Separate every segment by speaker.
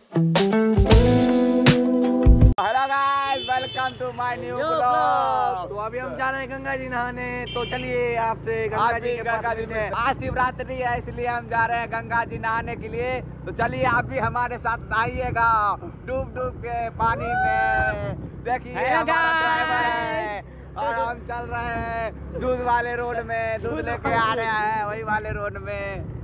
Speaker 1: Hello guys, welcome to my new blog. तो अभी हम जा रहे हैं गंगा जी नहाने। तो चलिए आपसे गंगा जी में आज शिवरात्रि है, इसलिए हम जा रहे हैं गंगा जी नहाने के लिए। तो चलिए आप भी हमारे साथ नहाइएगा डूब डूब के पानी में। देखिए हमारा ड्राइवर है और हम चल रहे हैं दूध वाले रोड में, दूध लेके आ रहे हैं वही वाले रोड में।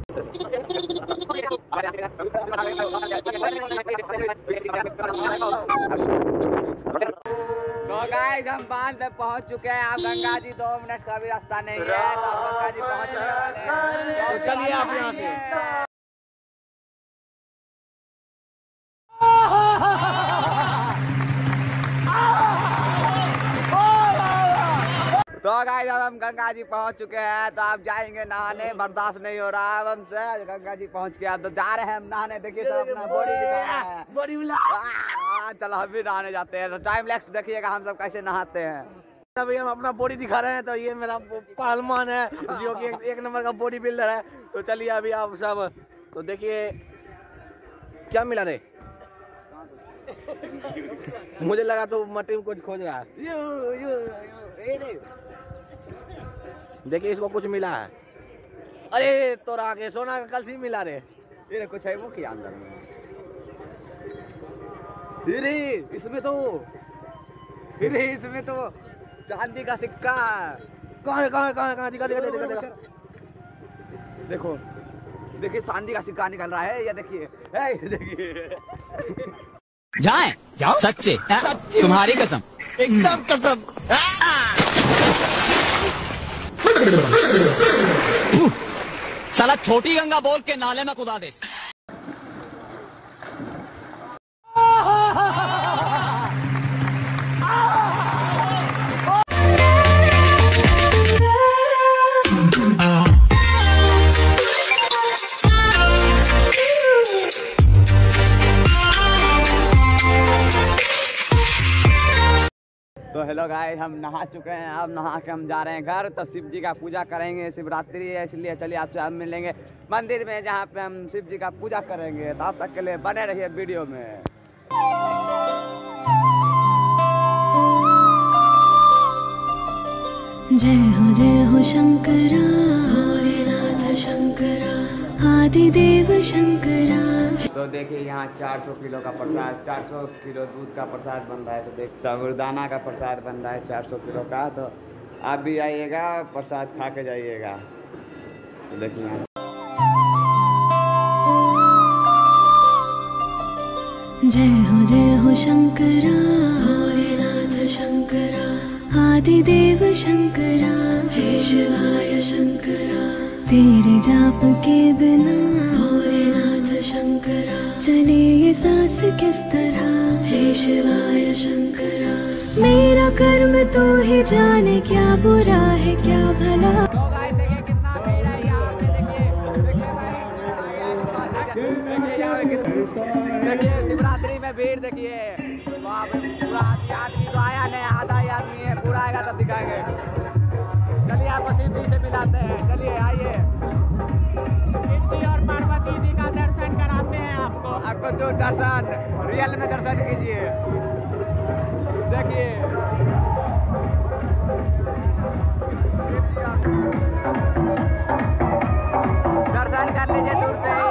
Speaker 1: तो गाइस हम बांध पे पहुंच चुके हैं। आप गंगा जी 2 मिनट का भी रास्ता नहीं है, तो आप गंगा जी पहुंचने वाले हैं। तो चलिए आप यहाँ से। तो गाइस अब हम गंगा जी पहुंच चुके हैं, तो आप जाएंगे नहाने। बर्दाश्त नहीं हो रहा है हमसे। गंगा जी पहुंच के तो जा रहे हैं हम नहाने। देखिए सब अपना बॉडी दिखा रहा है। चलो हम भी नहाने जाते हैं। तो टाइम लैप्स देखिएगा हम सब कैसे नहाते हैं। अभी हम अपना बॉडी दिखा रहे हैं। तो ये मेरा पहलवान है जो कि एक नंबर का बॉडी बिल्डर है। तो चलिए अभी आप सब तो देखिए क्या मिला रे। मुझे लगा तो मट्टी में कुछ खोज रहा है। देखिए इसको कुछ मिला है। अरे तो आगे सोना का कलसी मिला रे। ये कुछ है वो क्या अंदर में। इसमें तो चांदी का सिक्का। कहाँ दिखा। देखो देखिए चांदी का सिक्का निकल रहा है। ये देखिए
Speaker 2: जाए सच्चे तुम्हारी कसम, एकदम कसम। साला छोटी गंगा बोल के नाले में कुदा दे।
Speaker 1: तो हेलो गाइस, हम नहा चुके हैं। अब नहा के हम जा रहे हैं घर। तो शिव जी का पूजा करेंगे। शिवरात्रि है इसलिए चलिए आपसे हम मिलेंगे मंदिर में, जहाँ पे हम शिव जी का पूजा करेंगे। तो आप तक के लिए बने रहिए वीडियो में।
Speaker 3: जय हो शंकरा, भोलेनाथ शंकरा, आदिदेव शंकरा।
Speaker 1: तो देखिए यहाँ 400 किलो का प्रसाद, 400 किलो दूध का प्रसाद बन रहा है। तो देख साबूदाना का प्रसाद बन रहा है 400 किलो का। तो आप भी आइएगा, प्रसाद खा के जाइएगा। तो देखिए यहाँ
Speaker 3: जय हो शंकरा, भोलेनाथ शंकरा, आदिदेव शंकरा, हे शिवाय शंकरा। तेरे जाप के बिना भोलेनाथ शंकरा चले ये सांस किस तरह, हे शिवाय शंकरा। मेरा कर्म तो ही जाने, क्या बुरा है क्या भला।
Speaker 1: देखिए कितना भीड़ है यहाँ पे। देखिए शिवरात्रि में भीड़ देखिए। वहाँ पे पूरा आदमी तो आया नहीं, आधा ही आदमी है। पूरा आएगा तब दिखाएंगे। चलिए आपको शिव जी से मिलाते हैं। चलिए आइए,
Speaker 4: शिव जी और पार्वती जी का दर्शन कराते हैं आपको
Speaker 1: जो दर्शन रियल में दर्शन कीजिए। देखिए दर्शन कर लीजिए दूर से ही।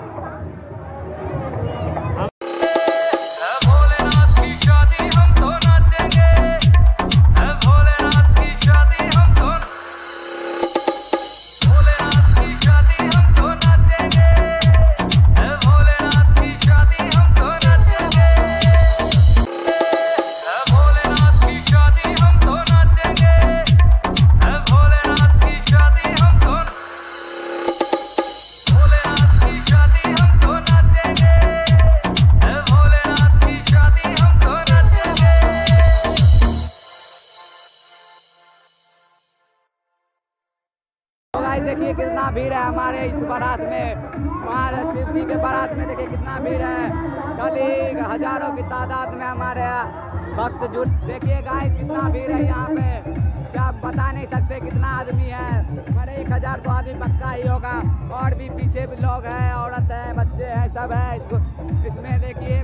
Speaker 1: देखिए कितना भीड़ है हमारे इस बारात में। हमारे शिव जी के बारात में देखिए कितना भीड़ है। कल हजारों की तादाद में हमारे भक्त जुट। देखिए गाइस कितना भीड़ है यहाँ पे, क्या बता नहीं सकते कितना आदमी है। हमारे 1000 तो आदमी पक्का ही होगा। और भी पीछे भी लोग हैं, औरत है, बच्चे हैं, सब है। इसमें देखिए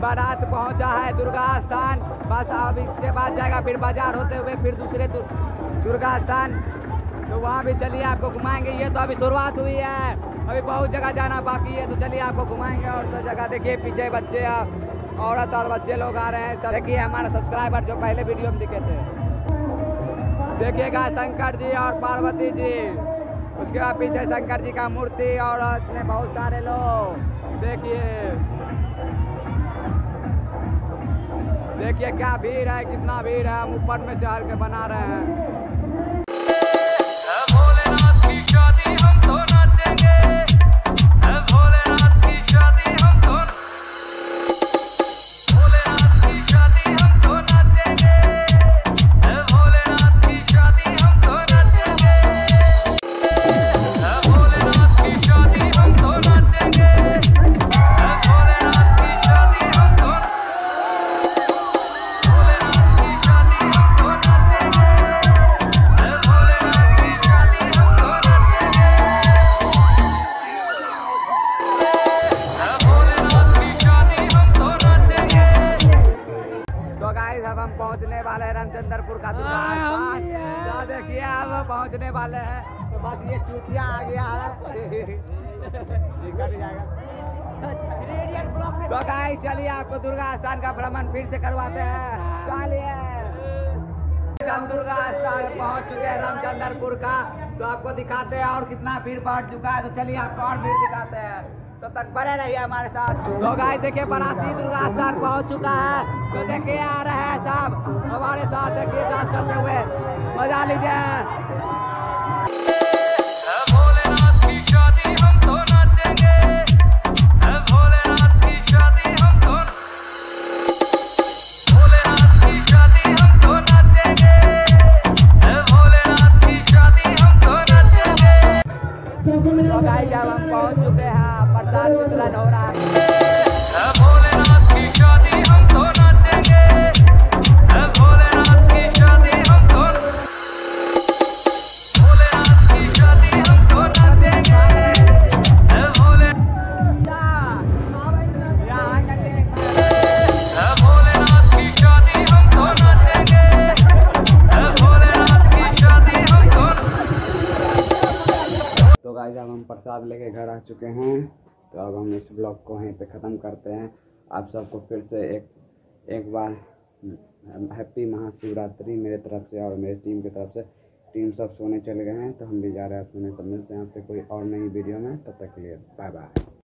Speaker 1: बारात पहुंचा है दुर्गा स्थान। बस अब इसके बाद जाएगा फिर बाजार होते हुए फिर दूसरे दुर्गा स्थान, तो वहाँ भी चलिए आपको घुमाएंगे। ये तो अभी शुरुआत हुई है, अभी बहुत जगह जाना बाकी है, तो चलिए आपको घुमाएंगे। और तो जगह देखिए पीछे बच्चे औरत और बच्चे लोग आ रहे हैं। देखिए हमारे सब्सक्राइबर जो पहले वीडियो में दिखे थे, देखिएगा शंकर जी और पार्वती जी, उसके बाद पीछे शंकर जी का मूर्ति और इतने बहुत सारे लोग। देखिए क्या भीड़ है, कितना भीड़ है। हम ऊपर में चढ़ के बना रहे हैं।
Speaker 5: भोलेनाथ की शादी हम तो नाचेंगे, भोलेनाथ की शादी हम तो, भोलेनाथ की शादी हम तो नाचेंगे, भोलेनाथ की शादी हम तो नाचेंगे, भोलेनाथ की शादी हम तो नाचेंगे, भोलेनाथ की शादी हम तो, भोलेनाथ की शादी हम तो नाचेंगे, भोलेनाथ की शादी हम तो नाचेंगे, भोलेनाथ की शादी हम तो नाचेंगे।
Speaker 1: तो गाइस अब हम पहुंचने वाले हैं रामचंद्रपुर का दुर्गा स्थान। तो देखिए अब पहुंचने वाले हैं, तो बस ये चूतिया आ गया है। तो गाइस चलिए आपको दुर्गा स्थान का भ्रमण फिर से करवाते हैं। चलिए हम दुर्गा स्थान पहुंच चुके हैं रामचंद्रपुर का, तो आपको दिखाते हैं और कितना भीड़ बढ़ चुका है। तो चलिए आपको और भीड़ दिखाते हैं, तो तक बने रहिए हमारे साथ। तो गाइस देखिए बाराती दुर्गा स्थान पहुंच चुका है, तो देखिए आ रहे हैं सब हमारे साथ। देखिए डांस करते हुए मजा लीजिए।
Speaker 5: भोलेनाथ की शादी हम तो नाचेंगे, भोलेनाथ की शादी हम तो, भोलेनाथ की शादी हम तो नाचेंगे, भोलेनाथ की शादी हम तो नाचेंगे।
Speaker 1: तो गाइस जब हम पहुंच चुके हैं, प्रसाद वितरण हो रहा है।
Speaker 5: भोलेनाथ की शादी हम तो नाचेंगे, भोलेनाथ की शादी हम तो, भोलेनाथ की शादी हम तो नाचेंगे, भोले, भोलेनाथ की शादी हम तो नाचेंगे, भोलेनाथ की शादी हम तो।
Speaker 1: तो गाइस अब हम प्रसाद लेके घर आ चुके हैं, तो अब हम इस ब्लॉग को वहीं पे ख़त्म करते हैं। आप सबको फिर से एक बार हैप्पी महाशिवरात्रि मेरे तरफ से और मेरे टीम की तरफ से। टीम सब सोने चले गए हैं, तो हम भी जा रहे हैं सोने। तो मिलते हैं आपसे कोई और नई वीडियो में, तब तक के लिए बाय बाय।